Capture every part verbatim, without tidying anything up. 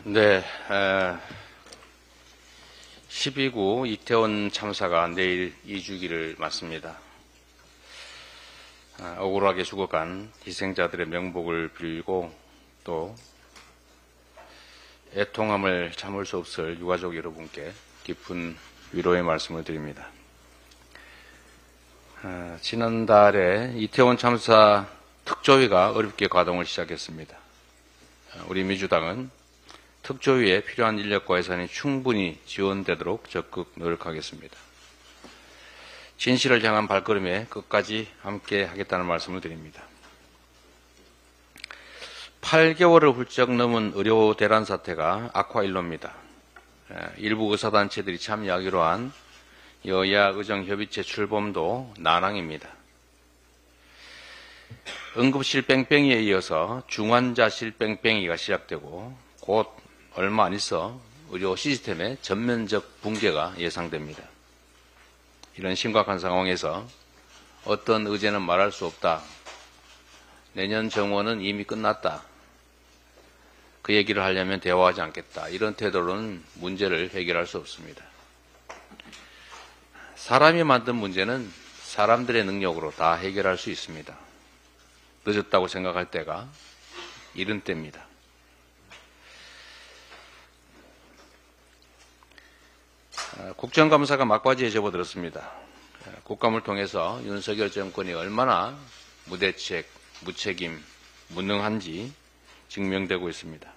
네, 십이 구 이태원 참사가 내일 이 주기를 맞습니다. 억울하게 죽어간 희생자들의 명복을 빌고 또 애통함을 참을 수 없을 유가족 여러분께 깊은 위로의 말씀을 드립니다. 지난달에 이태원 참사 특조위가 어렵게 가동을 시작했습니다. 우리 민주당은 특조위에 필요한 인력과 예산이 충분히 지원되도록 적극 노력하겠습니다. 진실을 향한 발걸음에 끝까지 함께 하겠다는 말씀을 드립니다. 팔 개월을 훌쩍 넘은 의료 대란 사태가 악화일로입니다. 일부 의사단체들이 참여하기로 한 여야 의정협의체 출범도 난항입니다. 응급실 뺑뺑이에 이어서 중환자실 뺑뺑이가 시작되고 곧 얼마 안 있어 의료 시스템의 전면적 붕괴가 예상됩니다. 이런 심각한 상황에서 어떤 의제는 말할 수 없다. 내년 정원은 이미 끝났다. 그 얘기를 하려면 대화하지 않겠다. 이런 태도로는 문제를 해결할 수 없습니다. 사람이 만든 문제는 사람들의 능력으로 다 해결할 수 있습니다. 늦었다고 생각할 때가 이른 때입니다. 국정감사가 막바지에 접어들었습니다. 국감을 통해서 윤석열 정권이 얼마나 무대책, 무책임, 무능한지 증명되고 있습니다.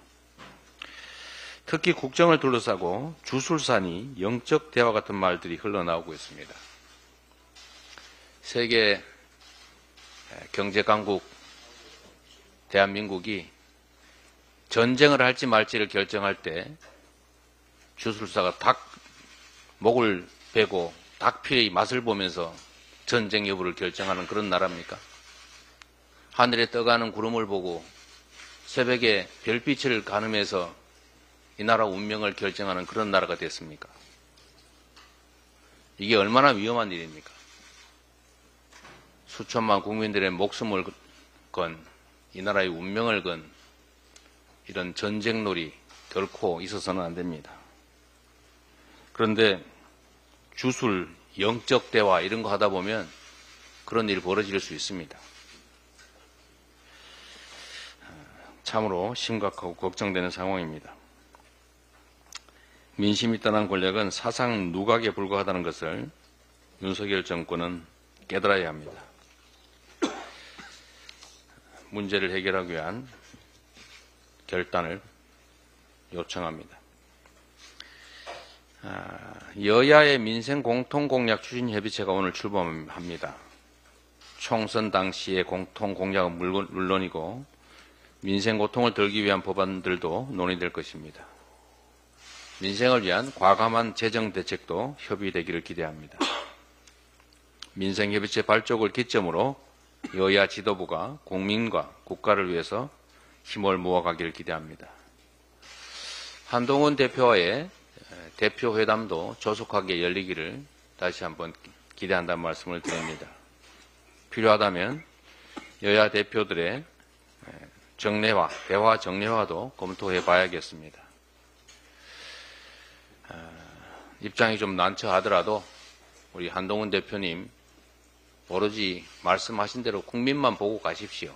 특히 국정을 둘러싸고 주술산이 영적 대화 같은 말들이 흘러나오고 있습니다. 세계 경제강국 대한민국이 전쟁을 할지 말지를 결정할 때 주술사가 닭 목을 베고 닭피의 맛을 보면서 전쟁 여부를 결정하는 그런 나라입니까? 하늘에 떠가는 구름을 보고 새벽에 별빛을 가늠해서 이 나라 운명을 결정하는 그런 나라가 됐습니까? 이게 얼마나 위험한 일입니까? 수천만 국민들의 목숨을 건 이 나라의 운명을 건 이런 전쟁놀이 결코 있어서는 안 됩니다. 그런데 주술, 영적 대화 이런 거 하다 보면 그런 일이 벌어질 수 있습니다. 참으로 심각하고 걱정되는 상황입니다. 민심이 떠난 권력은 사상 누각에 불과하다는 것을 윤석열 정권은 깨달아야 합니다. 문제를 해결하기 위한 결단을 요청합니다. 여야의 민생 공통공약 추진협의체가 오늘 출범합니다. 총선 당시의 공통공약은 물론이고 민생 고통을 덜기 위한 법안들도 논의될 것입니다. 민생을 위한 과감한 재정대책도 협의되기를 기대합니다. 민생협의체 발족을 기점으로 여야 지도부가 국민과 국가를 위해서 힘을 모아가기를 기대합니다. 한동훈 대표와의 대표회담도 조속하게 열리기를 다시 한번 기대한다는 말씀을 드립니다. 필요하다면 여야 대표들의 정례화, 대화 정례화도 검토해 봐야겠습니다. 입장이 좀 난처하더라도 우리 한동훈 대표님 오로지 말씀하신 대로 국민만 보고 가십시오.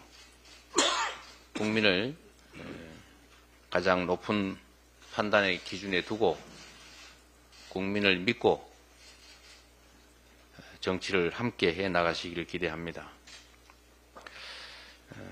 국민을 가장 높은 판단의 기준에 두고 국민을 믿고 정치를 함께 해 나가시기를 기대합니다.